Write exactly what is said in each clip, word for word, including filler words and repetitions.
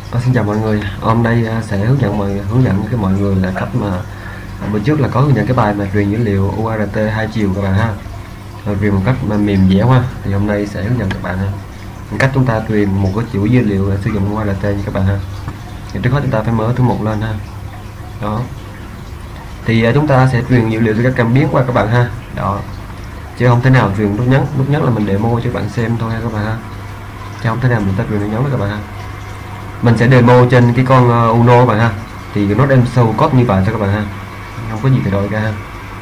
À, xin chào mọi người. Hôm nay à, sẽ hướng dẫn mọi hướng dẫn cái mọi người là cách mà à, bữa trước là có hướng dẫn cái bài mà truyền dữ liệu u a rờ tê hai chiều các bạn ha. Rồi truyền một cách mà mềm dẻo ha. Thì hôm nay sẽ hướng dẫn các bạn ha. Cách chúng ta truyền một cái chuỗi dữ liệu là sử dụng u a rờ tê như các bạn ha. Thì trước hết chúng ta phải mở thứ một lên ha. Đó. Thì à, chúng ta sẽ truyền dữ liệu từ các cảm biến qua các bạn ha. Đó. Chứ không thể nào truyền lúc nhấn, lúc nhấn là mình demo cho các bạn xem thôi ha các bạn ha. Chứ không thể nào mình ta truyền lúc nhấn đó các bạn ha. Mình sẽ demo trên cái con uh, Uno các bạn ha, thì nó đem show code như vậy cho các bạn ha, không có gì phải đổi cả ha.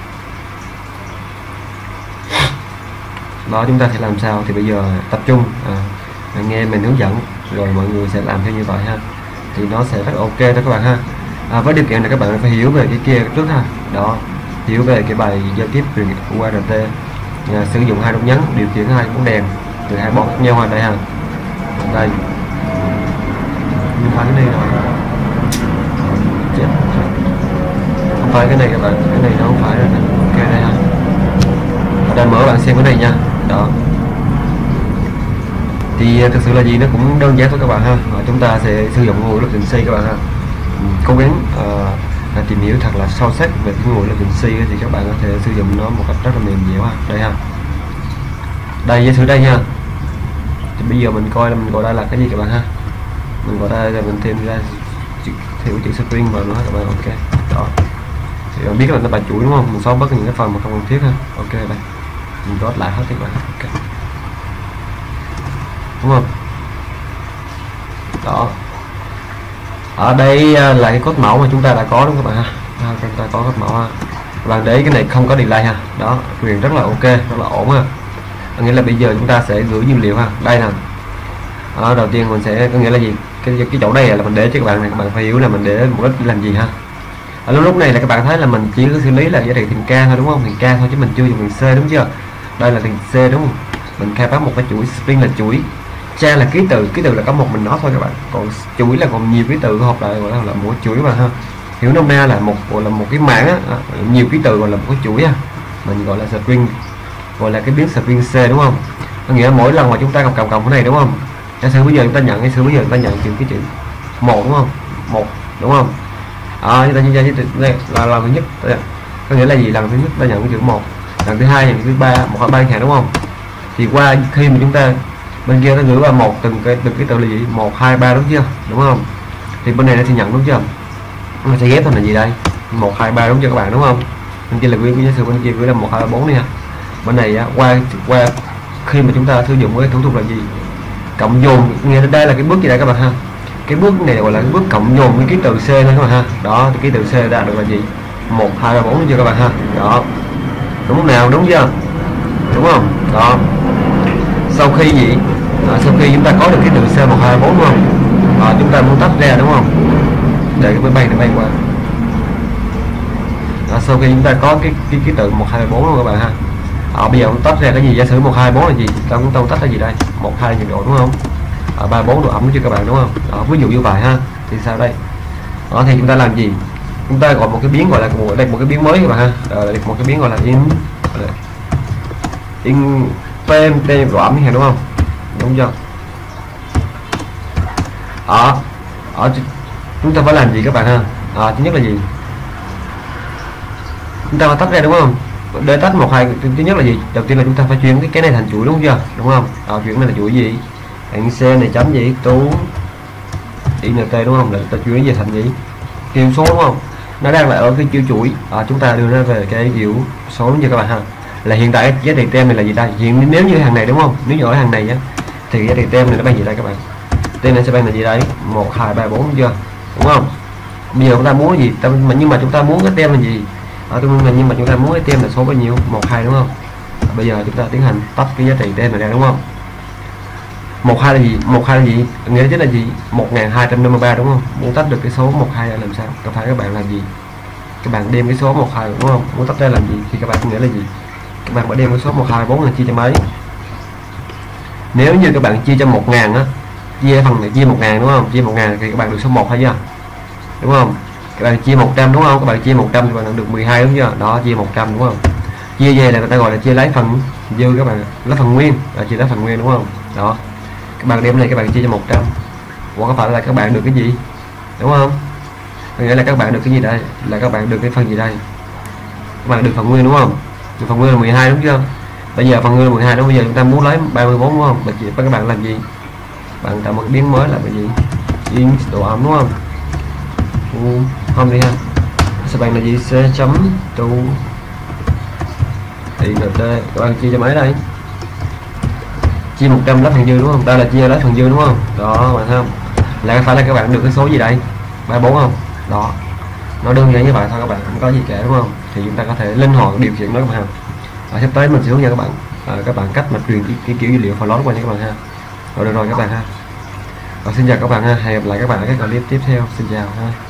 Đó, chúng ta sẽ làm sao thì bây giờ tập trung à, nghe mình hướng dẫn rồi mọi người sẽ làm theo như vậy ha, thì nó sẽ rất ok cho các bạn ha. À, với điều kiện là các bạn phải hiểu về cái kia trước ha. Đó, hiểu về cái bài giao tiếp truyền u a rờ tê, à, sử dụng hai nút nhấn điều khiển hai bóng đèn từ hai bóng khác nhau ở đây ha. Đây, nhưng phải cái này rồi, chết, không phải cái này các bạn, cái này nó không phải rồi. Ok đây ha, ở đây mở bạn xem cái này nha. Đó, thì thực sự là gì, nó cũng đơn giản thôi các bạn ha. Và chúng ta sẽ sử dụng nguồn lập trình C các bạn ha. Cố gắng uh, tìm hiểu thật là sâu sắc về cái nguồn lập trình C thì các bạn có thể sử dụng nó một cách rất là mềm dẻo ha. Đây ha, đây giả sử đây nha. Thì bây giờ mình coi là mình gọi đây là cái gì các bạn ha. Mình gọi đây là mình thêm ra theo chữ string vào nữa các bạn. Ok, đó thì bạn biết là nó bài chuỗi đúng không, mình xóa bớt những cái phần mà không cần thiết ha. Ok, đây mình code lại hết các bạn. Ok, đúng không? Đó, ở đây là cái code mẫu mà chúng ta đã có đúng không các bạn ha. À, chúng ta có code mẫu ha. Các bạn để ý cái này không có delay ha. Đó, truyền rất là ok, rất là ổn ha. Nghĩa là bây giờ chúng ta sẽ gửi dữ liệu ha. Đây nè. Đó, đầu tiên mình sẽ có nghĩa là gì, cái cái chỗ này là mình để cho các bạn này, các bạn phải hiểu là mình để mục đích làm gì ha. Ở lúc lúc này là các bạn thấy là mình chỉ có xử lý là giá trị tiền k thôi đúng không, tiền k thôi chứ mình chưa dùng tiền c đúng chưa. Đây là tiền c đúng không, mình khai báo một cái chuỗi, string là chuỗi, cha là ký tự, ký tự là có một mình nó thôi các bạn, còn chuỗi là còn nhiều ký tự hợp lại gọi là, là một chuỗi mà ha. Hiểu nôm na là một gọi là một cái mảng á, nhiều ký tự gọi là một cái chuỗi ha, mình gọi là string, gọi là cái biến string c đúng không. Có nghĩa là mỗi lần mà chúng ta cộng cộng cộng cái này đúng không, giả sử bây giờ chúng ta nhận cái sự bây giờ chúng ta nhận chữ cái chữ một đúng không, một đúng không. À, chúng ta như vậy đây là lần thứ nhất, có nghĩa là gì, lần thứ nhất ta nhận cái chữ một, lần thứ hai nhận thứ ba, một hai ba hàng đúng không. Thì qua khi mà chúng ta bên kia nó gửi qua một từng cái từng cái tự là gì, một hai ba đúng chưa, đúng không. Thì bên này nó sẽ nhận đúng chưa, nó sẽ ghép thành là gì đây, một hai ba đúng chưa các bạn, đúng không. Bên kia là gửi cái sự bên kia gửi là một hai ba bốn đi ha. Bên này á, qua qua khi mà chúng ta sử dụng cái thủ tục là gì, cộng dồn, nghe đây là cái bước gì đây các bạn ha. Cái bước này gọi là cái bước cộng dồn với ký tự c này các bạn ha. Đó, thì ký tự c đạt được là gì, một hai ba bốn chưa các bạn ha. Đó, đúng nào, đúng chưa, đúng không. Đó, sau khi gì à, sau khi chúng ta có được cái từ c một hai ba bốn đúng không, à, chúng ta muốn tách ra đúng không, để cái máy bay này bay qua. À, sau khi chúng ta có cái cái ký tự một hai ba bốn luôn các bạn ha. À, bây giờ cũng tách ra cái gì, giả sử một hai bốn là gì, ta cũng tao tách ra gì đây, một hai nhiệt độ đúng không, à, ba bốn độ ẩm chưa các bạn, đúng không. Đó, ví dụ như vậy ha. Thì sao đây, đó thì chúng ta làm gì, chúng ta gọi một cái biến gọi là một đây một cái biến mới các bạn ha. Rồi một cái biến gọi là in in tem tem độ ẩm này đúng không, đúng chưa. Ở ở chúng ta phải làm gì các bạn ha. À, thứ nhất là gì, chúng ta phải tách ra đúng không, để tách một hai. Thứ nhất là gì, đầu tiên là chúng ta phải chuyển cái cái này thành chuỗi đúng chưa, đúng không. À, chuyển này là chuỗi gì, hạng c này chấm gì tú int đúng không, là ta chuyển về thành gì, kiểu số đúng không, nó đang là ở cái chữ chuỗi. À, chúng ta đưa nó về cái kiểu số đúng chưa các bạn ha. Là hiện tại giá trị tem này là gì đây, hiện nếu như hàng này đúng không, nếu như ở hàng này á thì giá trị tem này nó bằng gì đây các bạn, tem này sẽ bằng là gì đấy, một hai ba bốn chưa, đúng không. Bây giờ chúng ta muốn gì ta, nhưng mà chúng ta muốn cái tem là gì, ở tôi mình nhưng mà chúng ta muốn cái tem là số bao nhiêu, một hai đúng không. À, bây giờ chúng ta tiến hành tách cái giá trị tem này ra đúng không. Một hai là gì, một hai là gì, nghĩa chính là gì, một nghìn hai trăm năm mươi ba đúng không. Muốn tách được cái số một hai là làm sao, có phải các bạn làm gì, các bạn đem cái số một hai đúng không, muốn tách ra làm gì thì các bạn nghĩa là gì, các bạn phải đem cái số một hai bốn là chia cho mấy. Nếu như các bạn chia cho một ngàn á, chia phần này chia một ngàn đúng không, chia một ngàn thì các bạn được số một hay chưa, đúng không. Các bạn chia một trăm đúng không, các bạn chia một trăm thì các bạn được mười hai đúng chưa. Đó, chia một trăm đúng không, chia về là người ta gọi là chia lấy phần dư các bạn, lấy phần nguyên là chia lấy phần nguyên đúng không. Đó, các bạn đem này các bạn chia cho một trăm, Ủa có phải là các bạn được cái gì, đúng không? Có nghĩa là các bạn được cái gì đây, là các bạn được cái phần gì đây, các bạn được phần nguyên đúng không? Được phần nguyên là mười hai đúng chưa? Bây giờ phần nguyên là mười hai đúng, bây giờ chúng ta muốn lấy ba mươi bốn đúng không? Bây giờ các bạn làm gì? Bạn tạo một biến mới là cái gì? In độ ẩm đúng không? Ừ, không đi ha. Sẽ bạn là gì? C chấm tu int, các bạn chia cho mấy đây? Chia một trăm lấy phần dư đúng không? Đây là chia lấy phần dư đúng không? Đó bạn thấy không? Là phải là các bạn được cái số gì đây? ba mươi bốn không? Đó. Nó đơn giản như vậy thôi các bạn, không có gì cả đúng không? Thì chúng ta có thể linh hoạt điều khiển nó các bạn. Ở sắp tới mình sẽ hướng dẫn các bạn à, các bạn cách mà truyền cái, cái kiểu dữ liệu float qua cho các bạn ha. Rồi được rồi các bạn ha. Và xin chào các bạn ha, hẹn gặp lại các bạn ở các clip tiếp theo. Xin chào ha.